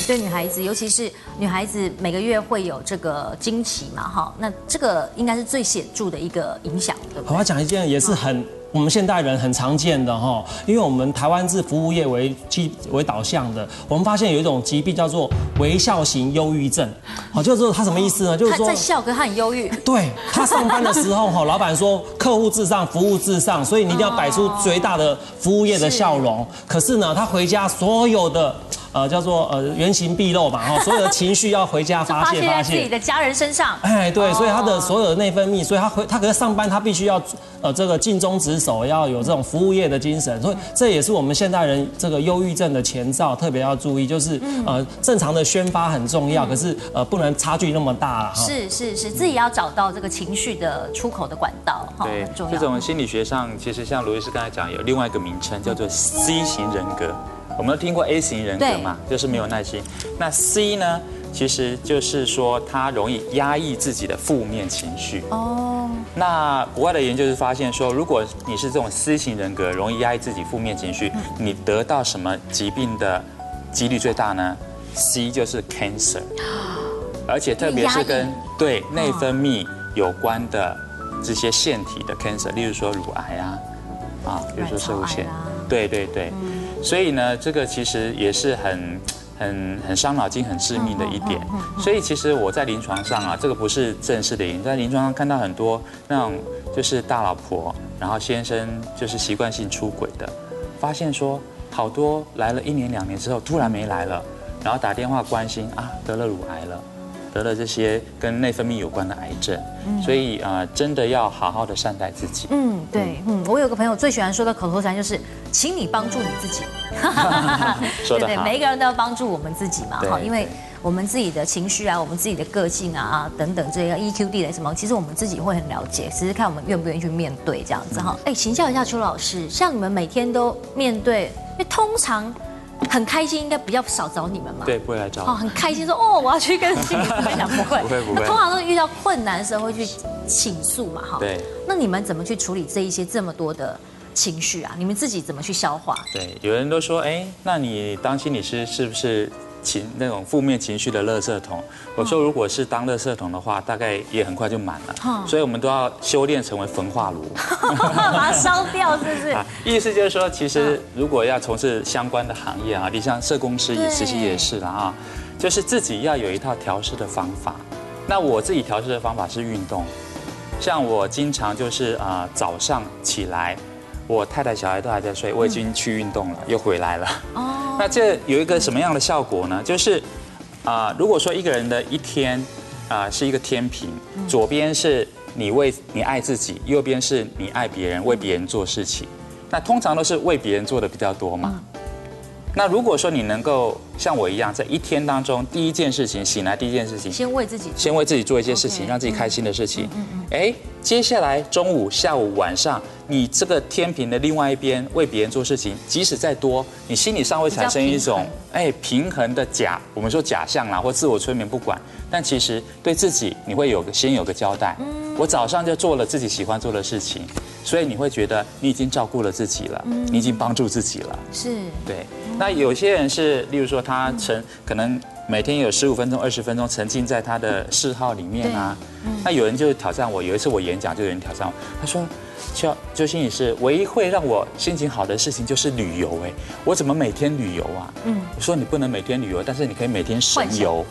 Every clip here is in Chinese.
对女孩子，尤其是女孩子每个月会有这个经期嘛，哈，那这个应该是最显著的一个影响，对不对？ 我要讲一件也是我们现代人很常见的哈，因为我们台湾是服务业为导向的，我们发现有一种疾病叫做微笑型忧郁症，好，就是它什么意思呢？就是说他在笑，可是他很忧郁。 对，他上班的时候哈，老板说客户至上，服务至上，所以你一定要摆出最大的服务业的笑容。可是呢，他回家所有的叫做原形毕露嘛，哈，所有的情绪要回家发泄在自己的家人身上。 哎，对，所以他的所有的内分泌，所以他可是上班他必须要这个尽忠职守，要有这种服务业的精神，所以这也是我们现代人这个忧郁症的前兆，特别要注意，就是正常的宣发很重要，可是不能差距那么大了。 是，自己要找到这个情绪的出口的管道， 对， 很重要。 这种心理学上，其实像罗医师刚才讲，有另外一个名称叫做 C 型人格。我们都听过 A 型人格嘛，就是没有耐心。那 C 呢，其实就是说他容易压抑自己的负面情绪。哦。那国外的研究是发现说，如果你是这种 C 型人格，容易压抑自己负面情绪，你得到什么疾病的几率最大呢 ？C 就是 cancer， 而且特别是跟对内分泌有关的这些腺体的 cancer， 例如说乳癌啊，比如说射物腺，对。所以呢，这个其实也是很伤脑筋、很致命的一点。所以其实我在临床上啊，这个不是正式的研究，在临床上看到很多那种就是大老婆，然后先生就是习惯性出轨的，发现说好多来了1年2年之后突然没来了，然后打电话关心啊得了乳癌了。得了这些跟内分泌有关的癌症，所以真的要好好的善待自己。 对，我有个朋友最喜欢说的口头禅就是，请你帮助你自己。 说得好， 对，每一个人都要帮助我们自己嘛，哈，因为我们自己的情绪啊，我们自己的个性啊等等这个 EQ 地雷什么，其实我们自己会很了解，只是看我们愿不愿意去面对这样子哈。请教一下邱老师，像你们每天都面对，因为通常。很开心，应该比较少找你们嘛？ 对，不会来找我。 很开心说我要去跟心理师分享，不会。那通常都是遇到困难的时候会去倾诉嘛，哈。 对。 那你们怎么去处理这么多的情绪啊？你们自己怎么去消化？ 对，有人都说，那你当心理师是不是那种负面情绪的垃圾桶？我说，如果是当垃圾桶的话，大概也很快就满了。所以我们都要修炼成为焚化炉， 把它烧掉，是不是？ 意思就是说，其实如果要从事相关的行业啊，你像社工师其实也是啦啊，就是自己要有一套调试的方法。那我自己调试的方法是运动，像我经常就是早上起来。我太太小孩都还在睡，我已经去运动了，又回来了。哦，那这有一个什么样的效果呢？就是如果说一个人的一天是一个天平，左边是你爱自己，右边是你爱别人，为别人做事情，那通常都是为别人做的比较多嘛。那如果说你能够像我一样，在一天当中第一件事情，醒来第一件事情，先为自己做一些事情，让自己开心的事情。接下来中午、下午、晚上，你这个天平的另外一边为别人做事情，即使再多，你心理上会产生一种平衡的我们说假象啦，或自我催眠不管，但其实对自己你会先有个交代。我早上就做了自己喜欢做的事情，所以你会觉得你已经照顾了自己了，你已经帮助自己了。 是， 对。那有些人是，例如说他可能每天有15分钟、20分钟沉浸在他的嗜好里面啊。那有人就挑战我，有一次我演讲就有人挑战我，他说：“周心理师，唯一会让我心情好的事情就是旅游，我怎么每天旅游啊？”我说：“你不能每天旅游，但是你可以每天神游。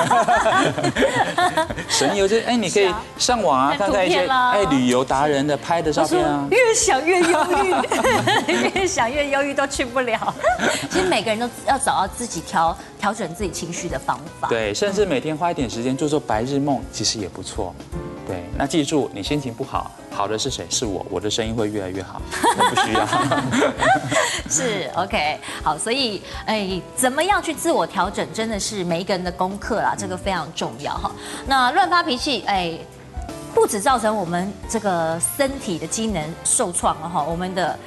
神游就是你可以上网啊，看看一些旅游达人的拍的照片啊。” 越想越忧郁，越想越忧郁都去不了。其实每个人都要找到自己调整自己情绪的方法。 对，甚至每天花一点时间做白日梦，其实也不错。对，那记住，你心情不好，好的是谁？是我的声音会越来越好，我不需要。 是 OK， 好，所以怎么样去自我调整，真的是每一个人的功课啦，这个非常重要哈。那乱发脾气，不只造成我们这个身体的机能受创哈，我们的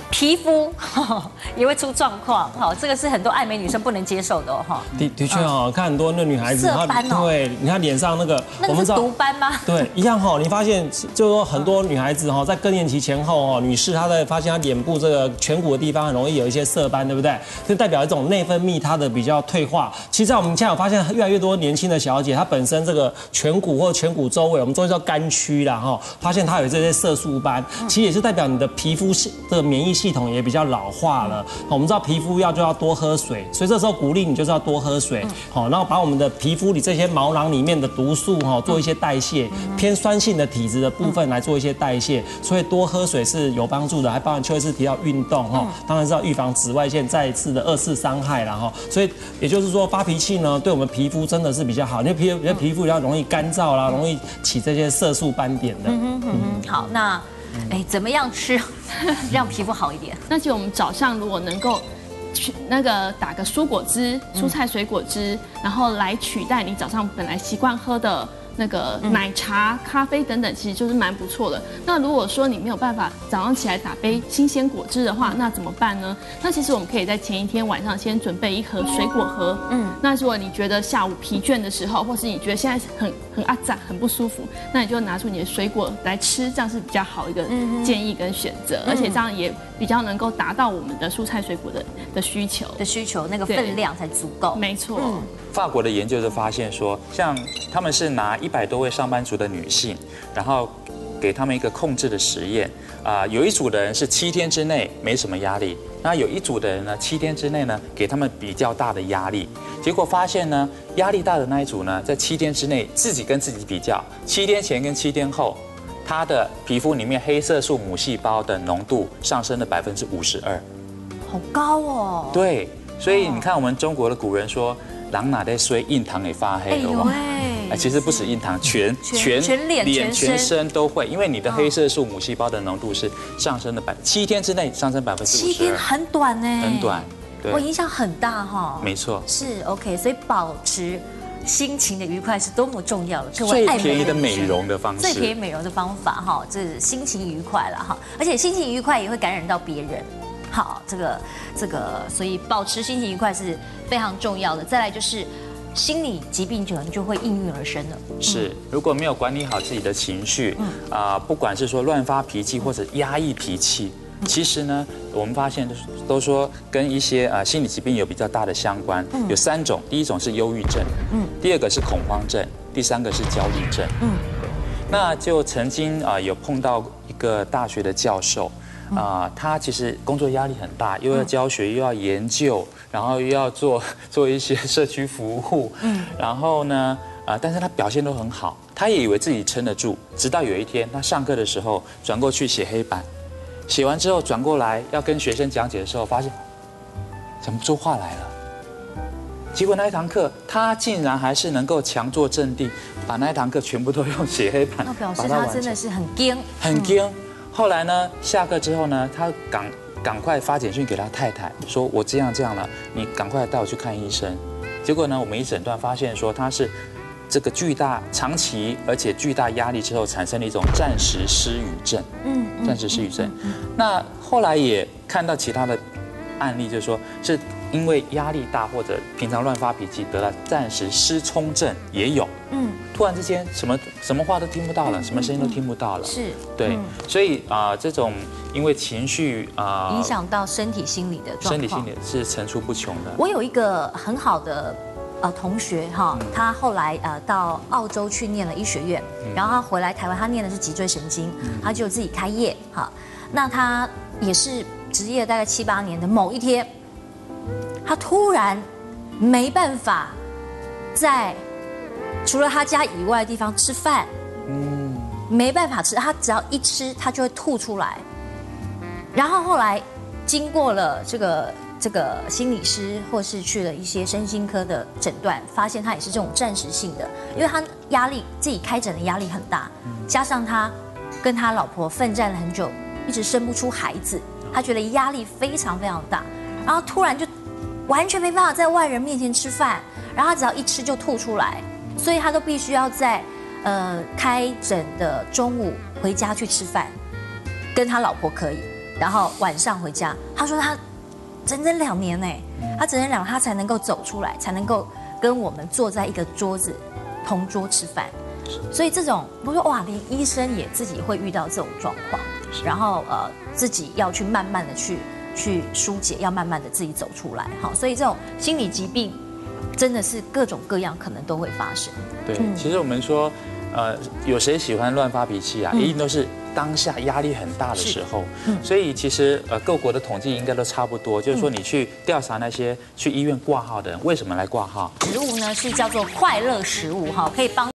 皮肤也会出状况，哈，这个是很多爱美女生不能接受的哦，哈。 的确哦，看很多那女孩子， 色斑哦， 对，你看脸上那个， 我们是毒斑吗？ 对，一样哈。你发现就是说很多女孩子哈，在更年期前后哦，女士她在发现她脸部这个颧骨的地方很容易有一些色斑，对不对？就代表一种内分泌它的比较退化。其实，在我们现在有发现越来越多年轻的小姐，她本身这个颧骨或颧骨周围，我们中医叫肝区啦哈，发现她有这些色素斑，其实也是代表你的皮肤这个免疫系统也比较老化了。我们知道皮肤就要多喝水，所以这时候鼓励你就是要多喝水，好，然后把我们的皮肤里这些毛囊里面的毒素哈做一些代谢，偏酸性的体质的部分来做一些代谢，所以多喝水是有帮助的，还包含邱医师提到运动哈，当然是要预防紫外线再一次的二次伤害了哈，所以也就是说发脾气呢，对我们皮肤真的是比较好，因为皮肤比较容易干燥啦，容易起这些色素斑点的。 好，那。怎么样吃让皮肤好一点？ 那其实我们早上如果能够去那个打个蔬果汁、蔬菜水果汁，然后来取代你早上本来习惯喝的那个奶茶、咖啡等等，其实就是蛮不错的。那如果说你没有办法早上起来打杯新鲜果汁的话，那怎么办呢？那其实我们可以在前一天晚上先准备一盒水果盒。那如果你觉得下午疲倦的时候，或是你觉得现在很阿杂、很不舒服，那你就拿出你的水果来吃，这样是比较好一个建议跟选择，而且这样也比较能够达到我们的蔬菜水果的需求。 那个分量才足够。 没错。 法国的研究就发现说，像他们是拿100多位上班族的女性，然后给他们一个控制的实验有一组的人是7天之内没什么压力，那有一组的人呢7天之内呢给他们比较大的压力，结果发现呢压力大的那一组呢在7天之内自己跟自己比较，7天前跟7天后，他的皮肤里面黑色素母细胞的浓度上升了52%， 好高哦。 对，所以你看我们中国的古人说。人哪在衰，印堂也发黑，有吗？其实不止印堂，全脸、全身都会，因为你的黑色素母细胞的浓度是上升的7天之内上升52%。 7天很短呢， 很短，对， 我影响很大哈。 没错， 是 OK， 所以保持心情的愉快是多么重要的， 最便宜的美容的方式， 最便宜美容的方法哈，这是心情愉快了哈，而且心情愉快也会感染到别人。好，这个，所以保持心情愉快是非常重要的。再来就是心理疾病可能就会应运而生了。 是，如果没有管理好自己的情绪，不管是说乱发脾气或者压抑脾气，其实呢，我们发现都说跟一些心理疾病有比较大的相关，有3种，第一种是忧郁症，第二个是恐慌症，第3个是焦虑症。那就曾经有碰到一个大学的教授。他其实工作压力很大，又要教学，又要研究，然后又要做一些社区服务，然后呢，但是他表现都很好，他也以为自己撑得住，直到有一天他上课的时候转过去写黑板，写完之后转过来要跟学生讲解的时候，发现讲不出话来了。结果那一堂课，他竟然还是能够强作镇定，把那一堂课全部都用写黑板， 那表示他真的是很硬， 很硬。后来呢，下课之后呢，他赶快发简讯给他太太，说我这样了，你赶快带我去看医生。结果呢，我们一诊断发现说他是这个长期而且巨大压力之后产生了一种暂时失语症。暂时失语症。那后来也看到其他的案例，就是说是因为压力大或者平常乱发脾气得了暂时失聪症也有。突然之间什么话都听不到了，什么声音都听不到了。 是， 对，所以这种因为情绪影响到身体心理的状况， 身体心理是层出不穷的。 我有一个很好的同学哈，他后来到澳洲去念了医学院，然后他回来台湾，他念的是脊椎神经，他就自己开业哈。那他也是职业大概7、8年的某一天，他突然没办法在除了他家以外的地方吃饭，没办法吃，他只要一吃，他就会吐出来。然后后来经过了这个心理师，或是去了一些身心科的诊断，发现他也是这种暂时性的，因为他压力自己开诊的压力很大，加上他跟他老婆奋战了很久，一直生不出孩子，他觉得压力非常非常大，然后突然就完全没办法在外人面前吃饭，然后他只要一吃就吐出来。所以他都必须要在开诊的中午回家去吃饭，跟他老婆可以， 然后晚上回家，他说他整整2年呢，他整整2年他才能够走出来，才能够跟我们坐在一个同桌吃饭。所以这种我说哇，连医生也自己会遇到这种状况，然后自己要去慢慢的去疏解，要慢慢的自己走出来。好，所以这种心理疾病真的是各种各样可能都会发生。 对，其实我们说，有谁喜欢乱发脾气啊？一定都是当下压力很大的时候。所以其实各国的统计应该都差不多，就是说你去调查那些去医院挂号的人，为什么来挂号？ 食物呢是叫做快乐食物哈，可以帮